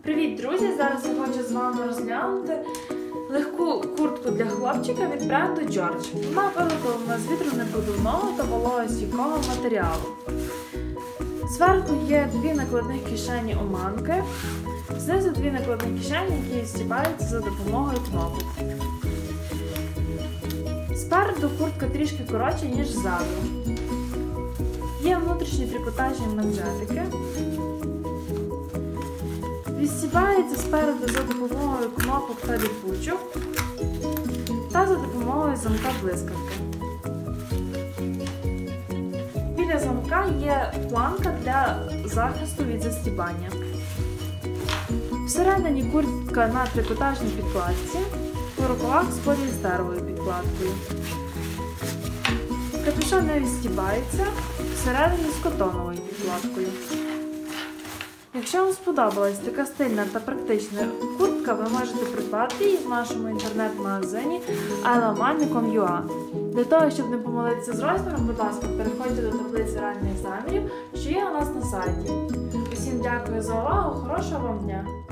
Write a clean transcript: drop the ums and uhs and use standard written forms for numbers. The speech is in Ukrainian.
Привіт, друзі! Зараз я хочу з вами розглянути легку куртку для хлопчика від бренду George. Вона виготовлена з вітронеподувного та вологостійкого матеріалу. Зверху є дві накладних кишені оманки, знизу дві накладних кишені, які стібаються за допомогою кнопок. Спереду куртка трішки коротша, ніж ззаду. Є внутрішні трикотажні манжетики. Відстібається спереду за допомогою кнопок та ліпучок та за допомогою замка блискавки. Біля замка є планка для захисту від застібання. Всередині куртка на трикотажній підкладці, по рукавах з поліестеровою підкладкою. Капюшон не відстібається, всередині з котоновою підкладкою. Якщо вам сподобалась така стильна та практична куртка, ви можете придбати її в нашому інтернет-магазині ilovemani.com.ua. Для того, щоб не помилитися з розміром, будь ласка, переходьте до таблиці реальних замірів, що є у нас на сайті. Усім дякую за увагу, хорошого вам дня!